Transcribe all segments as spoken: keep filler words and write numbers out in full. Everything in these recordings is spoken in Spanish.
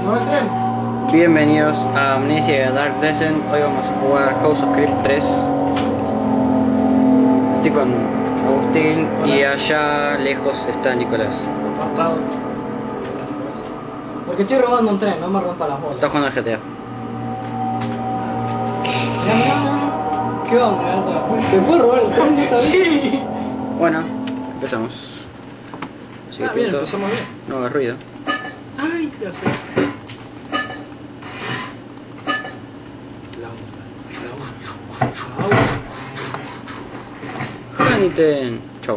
¿No el tren? Bienvenidos a Amnesia Dark Descent. Hoy vamos a jugar House of Creep tres. Estoy con Agustín. Hola. Y allá lejos está Nicolás. Apartado. Porque estoy robando un tren, no me rompa las bolas. Está jugando al G T A. Mirá, mirá, mirá. ¿Qué onda, gata? ¿Se puede robar el tren? ¿No sabía? Sí. Bueno, empezamos. Ah, bien, empezamos bien. No hagas ruido. Ay, ya sé. Haniten. Chau.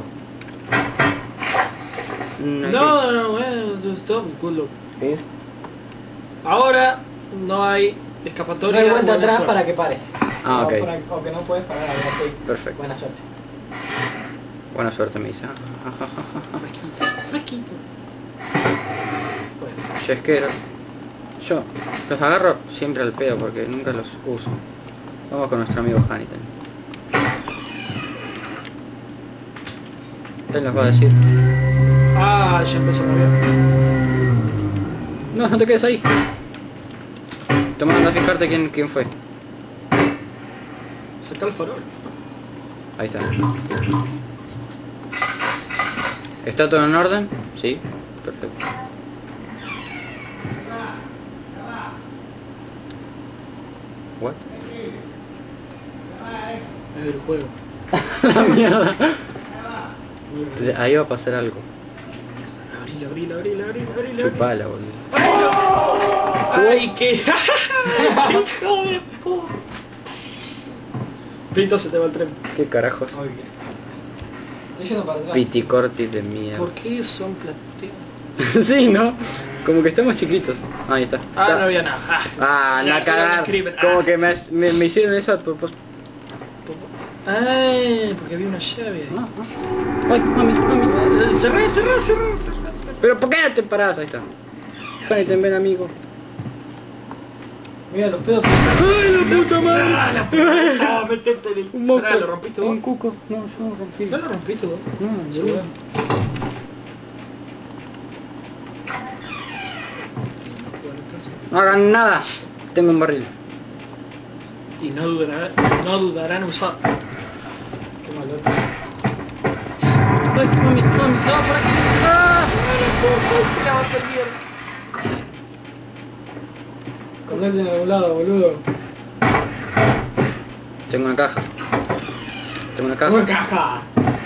No, no, no, bueno, stop, culo. ¿Ves? Ahora no hay No escapatoria. hay vuelta buena atrás suerte. para que pares. Ah, O ok. para- O que no puedes parar, algo así. Perfecto. Buena suerte. Buena suerte, me dice. Fresquito, fresquito. Bueno. Yesquero. Yo los agarro siempre al pedo porque nunca los uso. Vamos con nuestro amigo Haniten. Él nos va a decir. Ah, ya empezamos bien. No, no te quedes ahí. Toma, anda a fijarte quién, quién fue. Saca el farol. Ahí está. ¿Está todo en orden? Sí, perfecto. What? Es del juego. La mierda. De- Ahí va a pasar algo. Abril, abril, abril, abril, abril. Chupala, boludo. ¡Ay, qué! ¡Hijo de puta! Pito, se te va el tren. ¿Qué carajos? Muy bien. Estoy yendo para atrás. Piticortis de mierda. ¿Por qué son plateados? Sí, ¿no? Como que estamos chiquitos. Ahí está. Ah, Está. no había nada. Ah, Ah, anda Ya, a cagar. ya me escriben. Como Ah. que me, me, me hicieron eso a propósito. Ay, porque había una llave ahí. Ah, ah. Ay, mami, mami. Cerré, cerré, cerré, cerré. Pero ¿por qué no te parás? Ahí está. Haniten, ven, amigo. Mira los pedos. ¡Ay, la puta Cerrá la puta. Metete en el... Un monstruo. Pará, ¿lo rompiste vos? Un cuco. No, yo no rompí. ¿No lo rompiste vos? No, Sí, boludo. bueno. Bueno, entonces- No hagan nada. Tengo un barril. Y no dudarán, no dudarán usar. Qué malote. Ay, mami, mami. No, por aquí. ¡Ah! ¿Qué la va a servir? Escondete en algún lado, boludo. Tengo una caja. Tengo una caja. ¡Una caja!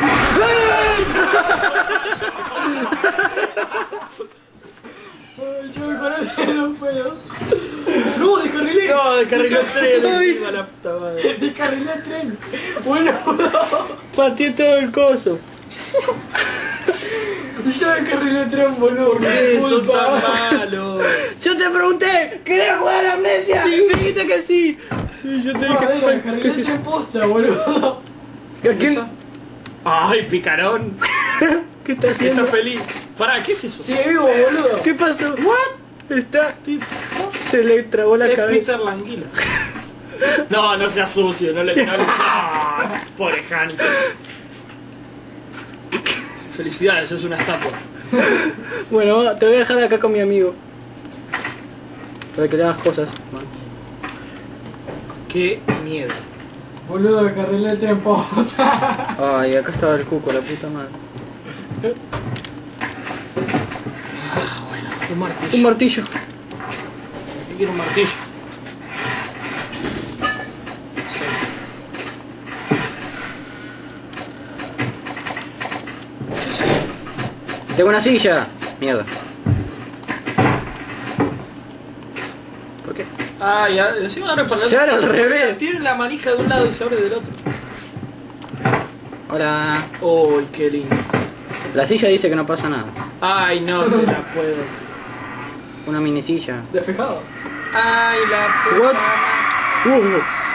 Ay, yo me parece, no puedo. No, descarrilé. No, descarriló el tren Ay. encima, la puta madre. Descarrilé el tren. Bueno, Pateé todo el coso. y yo descarrilé el tren, boludo. ¿Por qué son Disculpa. tan malos? Yo te pregunté, ¿querés jugar a la amnesia? Sí. Me dijiste que sí. Y yo te dije, Madera, "Ay, descarrilé ¿qué es el eso? tren posta, boludo. ¿A quién? ¿Eso? Ay, picarón. ¿Qué está haciendo? Está feliz. Pará, ¿qué es eso? Sigue vivo, boludo. ¿Qué pasó? What? Está... Se le trabó la Es cabeza. Peter Languila. No, no seas sucio, no le... No, le- no, pobre Hani. Felicidades, es una estatua. Bueno, va, te voy a dejar acá con mi amigo. Para que le hagas cosas. Qué miedo. Boludo, descarrilé el tren posta. Ay, acá estaba el cuco, la puta madre. Ah, bueno, un martillo. Un martillo. Yo quiero un martillo. Sí. ¿Qué es eso? Tengo una silla. Mierda. ¿Por qué? Ah, ya, encima abre para el Se abre al O sea, revés. tiene la manija de un lado y se abre del otro. Hola. Uy, qué lindo. La silla dice que no pasa nada. Ay, no te la puedo. Una mini silla. Despejado. Ay, la What? puta. Uh.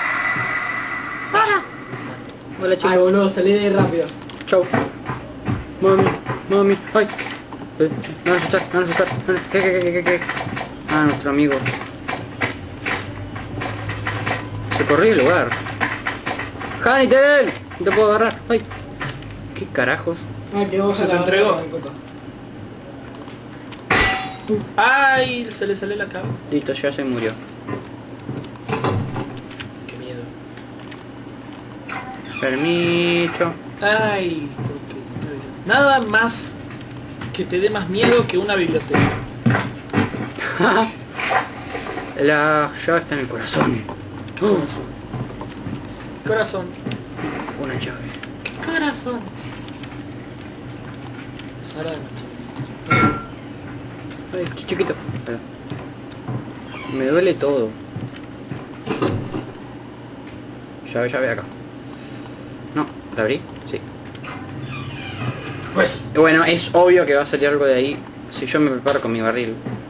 Hola Ay, chicos. boludo, salí de ahí rápido. Chau. Mami, mami. Ay. Eh, no nos asustar, no nos asustar. ¿Qué, qué, qué, qué, qué? Ah, nuestro amigo. Se corrió el lugar. ¡Haniten! No te puedo agarrar. ¡Ay! ¿Qué carajos? Ah, que vos Se a te la entregó. verga, disculpa. ¡Ay! Se le sale la cabeza. Listo, ya se murió. ¡Qué miedo! Permiso. ¡Ay! porque- Nada más que te dé más miedo que una biblioteca. La llave está en el corazón. Corazón. Corazón. Una llave. Corazón. Sara de noche. Ay, ch- chiquito. Espera. Me duele todo. Llave, llave acá. No, ¿la abrí? Sí. Pues. Bueno, es obvio que va a salir algo de ahí si yo me preparo con mi barril.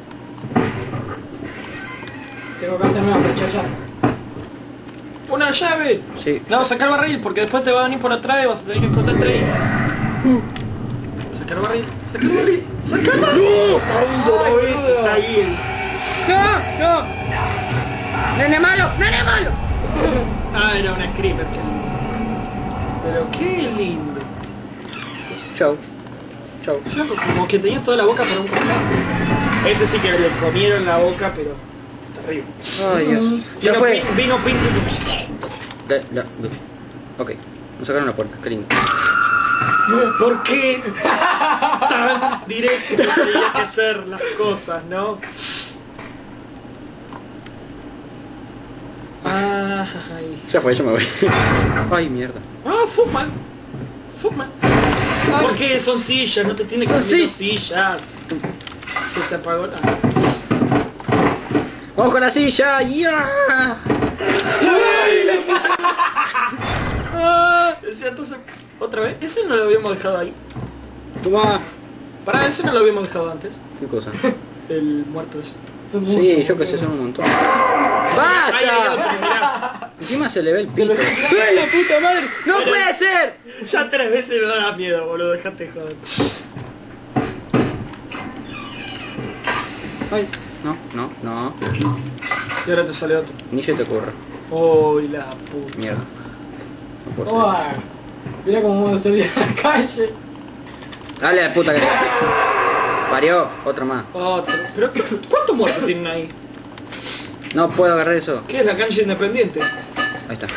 Tengo que hacerme unas muchachas. ¡Una llave! Sí. No, saca el barril porque después te va a venir por atrás y vas a tener que encontrarte ahí. Saca el barril, saca el barril, saca el barril. ¡No! Ahí, lo ves, está ahí el... ¡No! ¡No! ¡Nene malo! ¡Nene malo! Ah, era una screamer. Qué lindo. Pero qué lindo. Chau. Chau. Es loco, como que tenía toda la boca para un costado. Ese sí que le comieron la boca, pero... terrible. Ay, Dios. Ya Vino, fue. Pin- vino Pinto Da- da- da. Ok. Nos sacaron la puerta. Qué lindo. y... ¿Por qué tan directo tenía que ser las cosas, no? Ay. Ya fue, yo me voy. Ay, mierda. Ah, Footman. Footman. ¿Por qué? Son sillas, no te tiene que Son cambiar sillas. sillas. Se te apagó la... ¡Vamos con la silla! ¡Ya! Ah, decía entonces, otra vez. Ese no lo habíamos dejado ahí. Toma. Para ese no lo habíamos dejado antes. ¿Qué cosa? El muerto ese. Son Sí, muchos, yo que sé, boludo. son un montón. Ahí hay otro, ¡Basta! mirá. Encima se le ve el pito. Te lo- ¡Ay, la puta madre! ¡No Pero- puede ser! Ya tres veces me da miedo, boludo. Dejate de joder. Ay, no, no, no. Y ahora te sale otro. Ni se te ocurra. Uy, la puta. Mierda. No puedo ser. Uah, mira cómo vamos a salir a la calle. Dale la puta que... Parió, otro más. Otro. Pero, ¿cuántos muertos tienen ahí? No puedo agarrar eso. ¿Qué es la cancha independiente? Ahí está.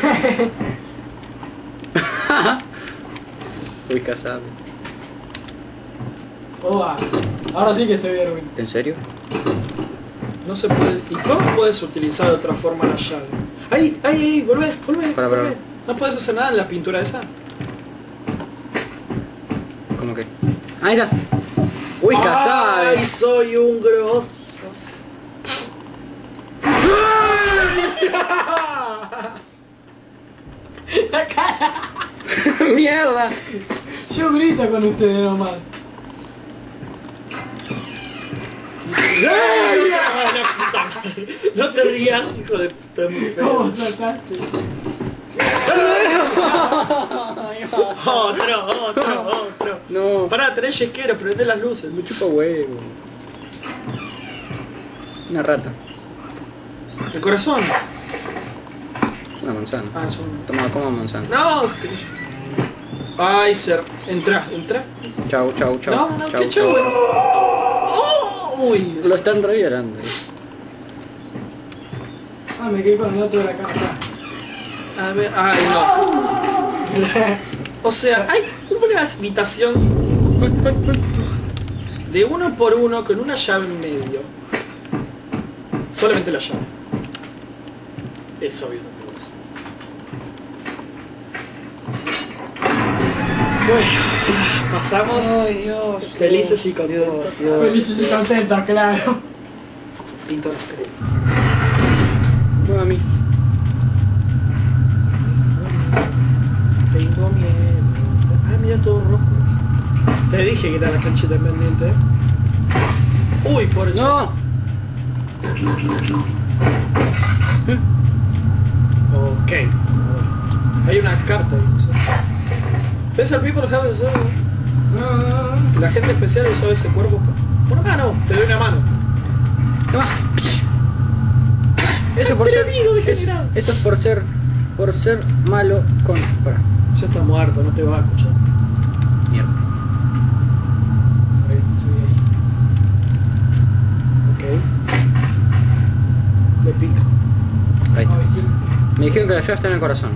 Uy, casado. Uah, ahora sí que se ve Erwin. ¿En serio? No se puede... ¿Y cómo puedes utilizar de otra forma la llave? ¡Ahí! ¡Ahí! ¡Ahí! ¡Volvé! ¡Volvé! Para, para, volvé. No puedes hacer nada en la pintura esa. ¿Cómo que? Ahí está. Uy, ¡Ay, casado. soy un grosso! La cara. Mierda. Yo grito con ustedes nomás. ¡Ay, la puta madre! No te rías, hijo de puta, es muy feo. ¿Cómo saltaste? Otro, otro, otro. No. Pará, tenés yesquero, prende las luces. Me chupa huevo. Una rata. El corazón. Es una manzana. Ah, es un... Toma, coma manzana. No, es que... Ay, ser. Entra, entra. Chau, chau, chau. No, no, chau, qué chau. Oh, uy. Lo están reviolando. Ah, me quedé con el otro de la cara. A ver, ay, no. O sea, hay una habitación de uno por uno con una llave en medio. Solamente la llave. Es obvio lo que pasa. Bueno, pasamos Ay, Dios. felices y contentos. Felices y contentos, claro. Pinto los creo. No a mí. Tengo miedo. Ah, mira todo rojo. Te dije que era la canchita pendiente. ¿Eh? Uy, por el... No. Ok. Hay una carta ahí, no sé. ¿Ves al people have usado? La gente especial usaba ese cuervo por... Por mano, te doy una mano. No. Eso por ser... Atrevido, es- degenerado. Eso es por ser... Por ser malo con... Para. Ya está muerto, no te va a escuchar. Mierda. pica. Ahí. Ay, sí. Me dijeron que la llave está en el corazón.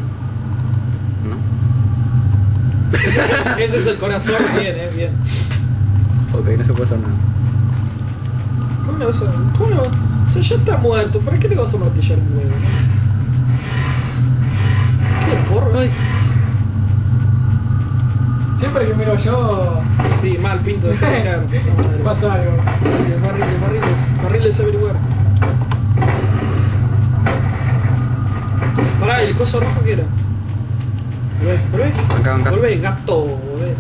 ¿No? Ese es el, ese es el corazón, bien, eh, bien. Ok, no se puede hacer nada. ¿Cómo le vas a...? ¿Cómo le vas a...? O sea, ya está muerto, ¿para qué le vas a martillar un huevo? ¿Qué porro? Ay. Siempre que miro yo Sí, mal, Pinto, deja de mirar. pasa algo. Barriles, barriles, barriles, barriles averiguar. Pará, ¿y el coso rojo qué era? Volvé, volvé. Acá, acá. Volvé, gato, volvé.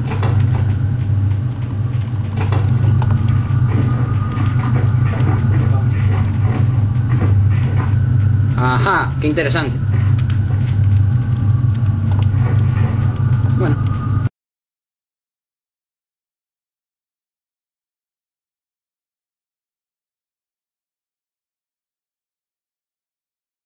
Ajá, qué interesante.